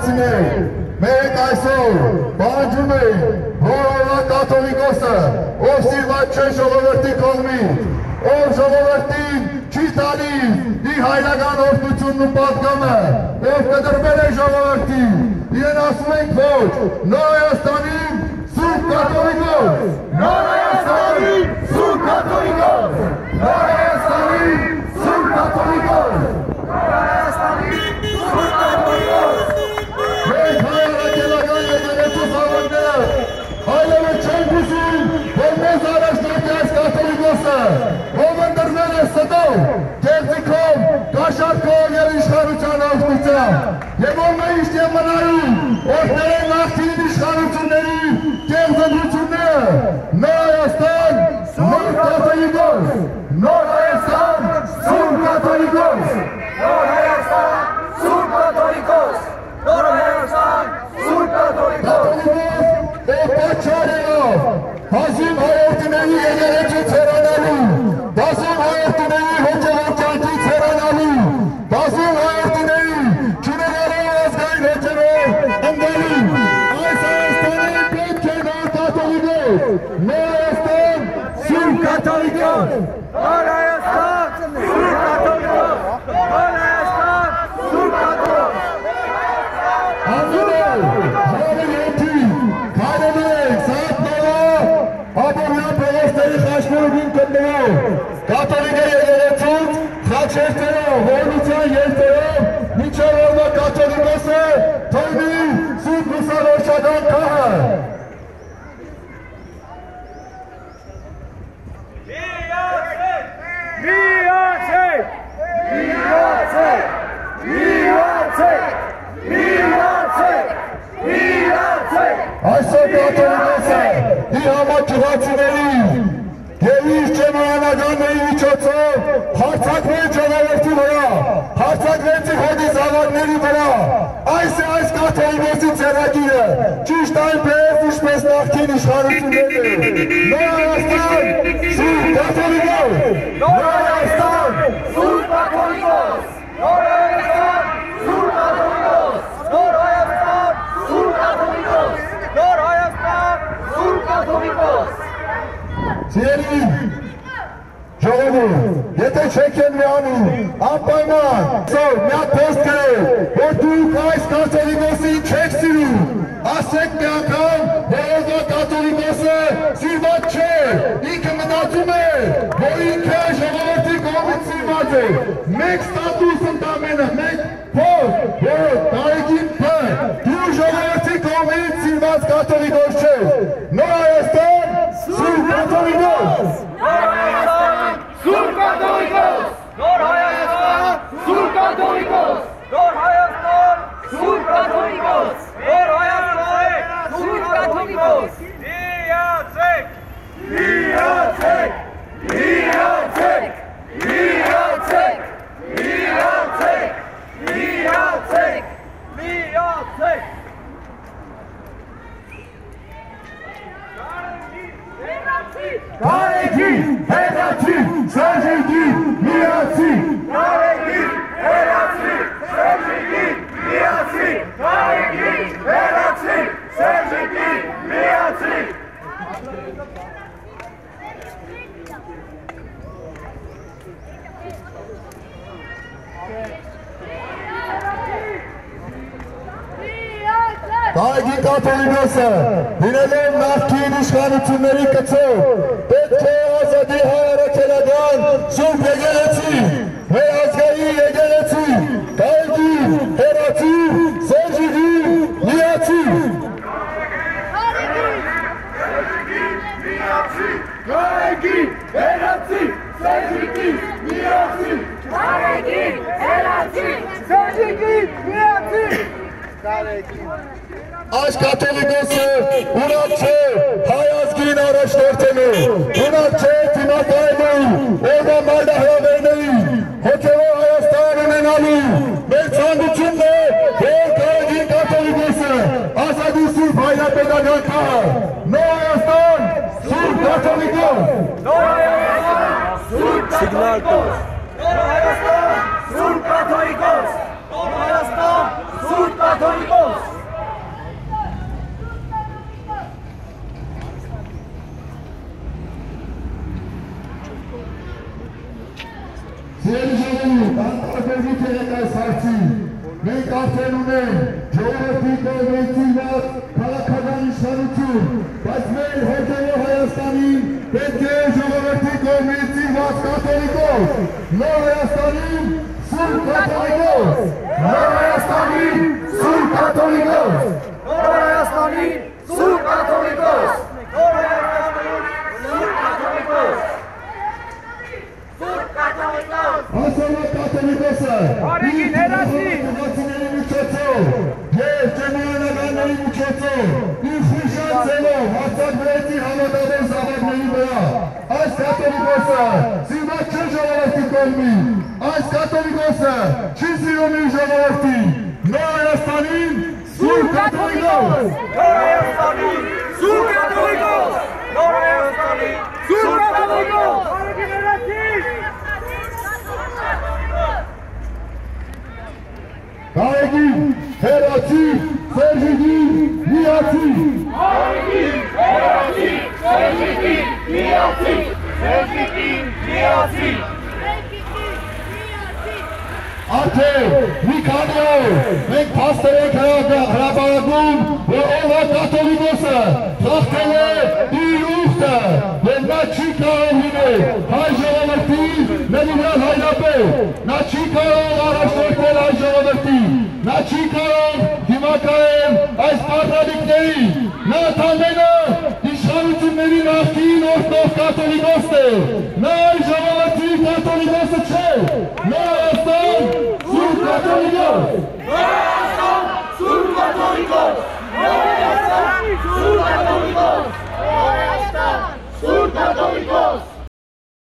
Հայրացիներ, մենք այսօր պահանջում ենք, որ օրվա կաթոլիկոսը, ով սիրված չէ ժողովրդի կողմից, ով ժողովրդին չի տալիս իր հայրական օրհնությունն ու պատգամը, ով կդրվել է ժողովրդին, իրեն ասում ենք ոչ, նոր Հայաստանին սուրբ կաթոլիկոս, նոր Հայաստանին սուրբ կաթոլիկոս, նոր Հայաստանին սուրբ կաթոլիկոս, նոր Հայաստանին սուրբ կաթոլիկոս։ Մենք հայրաքելական եկեղեցու խավարները այլևս չենք ուզում, որ մեզ առաջնորդի այս կաթոլիկոսը, ով ընտրվել է ստով, գեղձիկով, կաշառքով և իշխանության օգնությամբ, և ով միշտ և մնայում, օրհնել է նախկին իշխանությունների գեղձգությունները, նոր Հայաստան, նոր կաթոլիկոս, նոր Հայաստան, սուրբ կաթոլիկոս, նոր Հայաստան, սուրբ կաթոլիկոս, նոր Հայաստան, սուրբ կաթոլիկոս, ով պատճառ եղավ հազիվ հայորդիների եկեղեցուց հեռանալու, բազում հայորդիների հոգևոր կյանքից հեռանալու, բազում հայորդիների չունենալով ազգային հոգևոր ընկալու, այս Հայաստանի պետք է նոր կաթոլիկոս, նոր Հայաստան, սուրբ կաթոլիկոս, նոր Հայաստան, սուրբ կաթոլիկոս, նոր Հայաստան, սուրբ կաթոլիկոս, Անձունել, ժողովի ետի, քայլելու ենք, սահատնողը, ապօրյան պողոստերի խաչմերուգին կտնվող, կաթոլիկե եկեղեցուց, խաչերթերով, հորնության երթերով, մինչև օրվա կաթոլիկոսը թողնի սուրբ լուսավորչական քահը։ Միացեք! Միացեք! Միացեք! Միացեք! Միացեք! Այսօր կաթոլիկոսը իր համաճղացիների և իր ճեմարանականների միջոցով հարցակվեց ժողովրդի վրա, հարցակվեց իր հոգի զավակների վրա, այս է այս կաթոլիկոսի ձեռագիրը, ճիշտ այնպես ինչպես նախկին իշխանությունները, նոր Հայաստան, սուրբ կաթոլիկոս, նոր Հայաստան, Սուրբ կաթոլիկոս! Նոր Հայաստան! Սուրբ կաթոլիկոս! Նոր Հայաստան! Սուրբ կաթոլիկոս! Նոր Հայաստան! Սուրբ կաթոլիկոս! Սիրելի ժողովուրդ, եթե չեք են միանում, անպայման, մի հատ պոստ գրել, որ դուք այս կաթոլիկոսին չեք սիրում, ասեք մի անգամ, որ օրվա կաթոլիկոսը սիրված չէ, ինքը մտածում է, որ ինքը ժողովրդի կողմից սիրված է, մեկ ստատուս ընդամենը, մեկ պոստ, որ տարեկին պը, դու ժողովրդի կողմից սիրված կաթոլիկոս չէ, նոր Հայաստան, սուրբ կաթոլիկոս, Նոր Հայաստան! Սուրբ կաթոլիկոս! Նոր Հայաստան! Սուրբ կաթոլիկոս! Նոր Հայաստան! Սուրբ կաթոլիկոս! Նոր Հայաստան! Սուրբ կաթոլիկոս! Միացեք! Միացեք! Միացեք! Միացեք! Միացեք! Միացեք! Միացեք! Կարեգի, հետացի, սեժիգի, միացի, Կարեգի, հերացի, սեժիգի, միացի, Կարեգի, հերացի, սեժիգի, միացի։ Կարեգի կաթոլիկոսը, լինելով նախկին իշխանությունների կցով, պետք է ազատի հայրաքելական սուրբ եկեղեցի, մեր ազգային եկեղեցի, Կարեգի, հերացի, սեժիգի, միացի։ Կարեգի, հերացի, սեժիգի, միացի, Կարեգի, հերացի, սեժիգի, միացի, Այս կաթոլիկոսը ունակ չէ հայ ազգին առաջնորդելու, ունակ չէ դիմակայելու, օրվա մայրահրավերների, հոգևոր Հայաստան ունենալու, մեր ցանկությունն է, որ Կարեգի կաթոլիկոսը ազատի սուրբ հայրապետական քահը, նոր Հայաստան, սուրբ կաթոլիկոս, Նոր Հայաստան, Սուրբ կաթոլիկոս, Նոր Հայաստան, Սուրբ կաթոլիկոս, Հայաստան, Սուրբ Կաթոլիկոս։ Սիրելի ժողովուրդ, արտադրվի այս հարցի, մենք արդեն ունենք ժողովրդի կողմեցիված քաղաքական իշխանություն, բայց մեր հոգևոր Հայաստանին պետք է ժողովրդի կողմեցիված կաթոլիկոս, նոր Հայաստանին Սուրբ Կաթոլիկոս, Նոր Հայաստանին, Սուրբ Կաթոլիկոս։ Նոր Հայաստանին, Սուրբ Կաթոլիկոս։ Նոր Հայաստանին, Սուրբ Կաթոլիկոս։ Սուրբ Կաթոլիկոս։ Ասորոք կաթոլիկոսը, Արեգին հերացի։ ուղղացիների միջոցով և ճեմիրանականների միջոցով իր խուշանցելով հարձակվեցի հավատավոր զավակների վրա։ Այս կաթոլիկոսը սիրված չէ ժողովրդի կողմին, այս կաթոլիկոսը չի սիրում իր ժողովրդին։ Նոր Հայաստանին Սուրբ Կաթոլիկոս։ Նոր Հայաստանին, Սուրբ Կաթոլիկոս։ Նոր Հայաստանին, Սուրբ Կաթոլիկոս։ Արեգին հերացի։ Կարեգին, հերացի, Սերժիկին, միացի։ Արեգին, հերացի, Սերժիկին, միացի։ Սերժիկին, միացի։ Արդեն մի քանի օր մենք փաստեր ենք հրապարակում, որ ով է կաթոլիկոսը խախտել է իր ուխտը, և նա չի կարող լինել հայ ժողովրդի նվիրալ հայրապետ, նա չի կարող առաջնորդել հայ ժողովրդին, նա չի կարող դիմակայել այս պարտադիկներին, նա ընդամենը իշխանությունների նախկին օրթնող կաթոլիկոսն է, նա